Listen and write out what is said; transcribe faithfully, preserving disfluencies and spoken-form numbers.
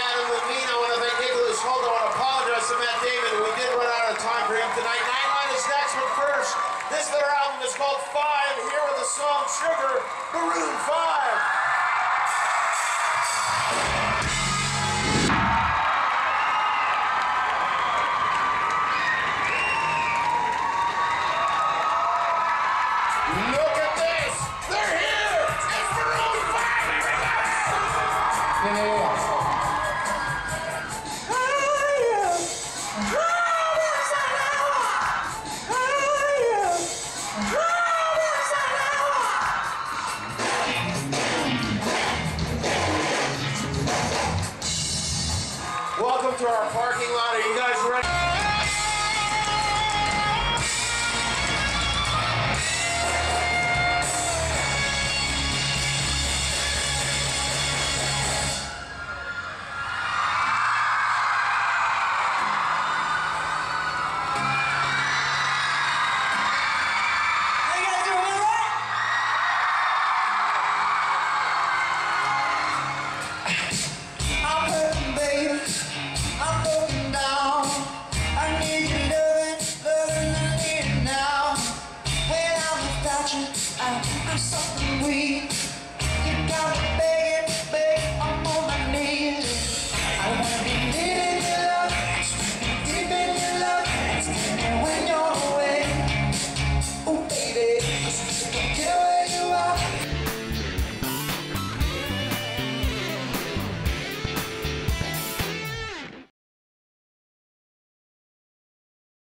Adam Levine. I want to thank Nicholas Holt. I want to apologize to Matt Damon. We did run out of time for him tonight. Nine Line is next, but first, this their album is called Five. Here with the song Sugar, Maroon five. Look at this! They're here! It's Maroon five, everybody! Yeah. Welcome to our parking lot. Are you guys ready?